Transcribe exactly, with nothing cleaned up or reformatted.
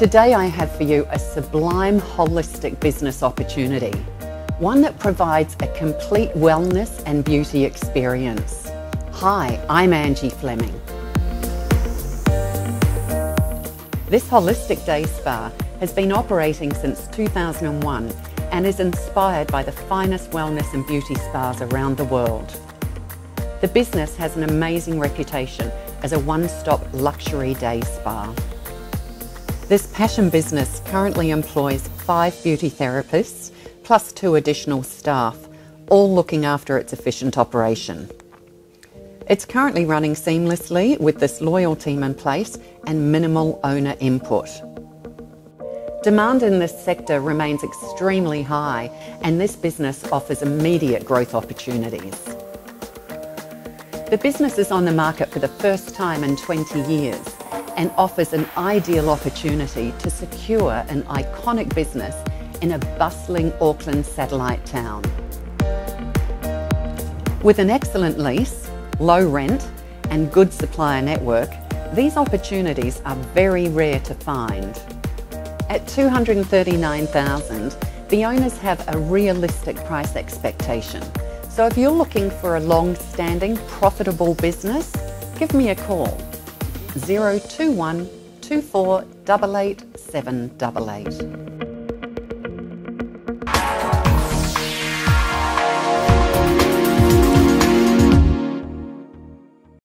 Today I have for you a sublime holistic business opportunity, one that provides a complete wellness and beauty experience. Hi, I'm Angie Flemming. This holistic day spa has been operating since two thousand one and is inspired by the finest wellness and beauty spas around the world. The business has an amazing reputation as a one-stop luxury day spa. This passion business currently employs five beauty therapists plus two additional staff, all looking after its efficient operation. It's currently running seamlessly with this loyal team in place and minimal owner input. Demand in this sector remains extremely high, and this business offers immediate growth opportunities. The business is on the market for the first time in twenty years and offers an ideal opportunity to secure an iconic business in a bustling Auckland satellite town. With an excellent lease, low rent and good supplier network, these opportunities are very rare to find. At two hundred thirty-nine thousand dollars, the owners have a realistic price expectation. So if you're looking for a long-standing, profitable business, give me a call. zero two one two four eight eight seven eight eight.